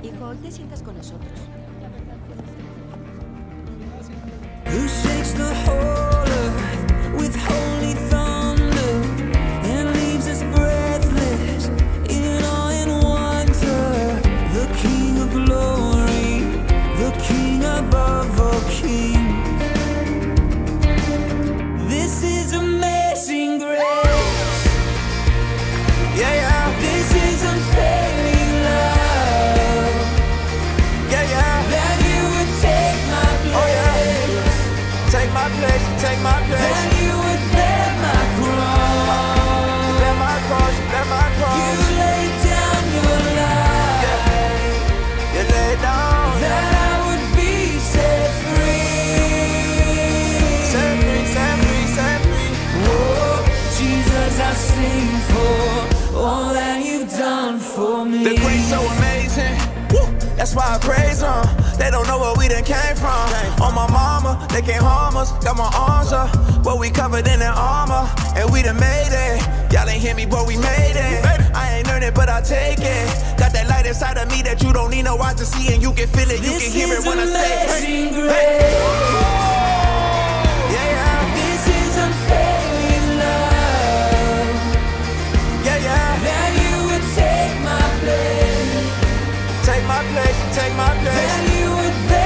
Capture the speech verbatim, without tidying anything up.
Hijo, hoy te sientas con nosotros. Who shakes the whole earth with holy thunder and leaves us breathless in awe and wonder? The King of glory, the King above all kings. This is amazing grace. Yeah, yeah. This is unfailing love. Yeah, yeah. That you would take my place. Oh, yeah. Take my place, take my place. That you would bear my cross. You bear my cross, you bear my cross. You laid down your life. Yeah. You laid down. That I would be set free. Set free, set free, set free. Oh, Jesus, I sing for all that you've done for me. The grace so amazing. Woo. That's why I praise them. They don't know where we done came from. On my mama, they can't harm us. Got my arms up, but we covered in that armor. And we done made it. Y'all ain't hear me, but we made it. I ain't earned it, but I take it. Got that light inside of me that you don't need no eyes to see. And you can feel it, you This can hear it is when I say it. amazing Hey, grace. hey. Yeah, yeah, This is unfailing love. yeah, yeah. That you would take my place. Take my place, take my place. That you would bear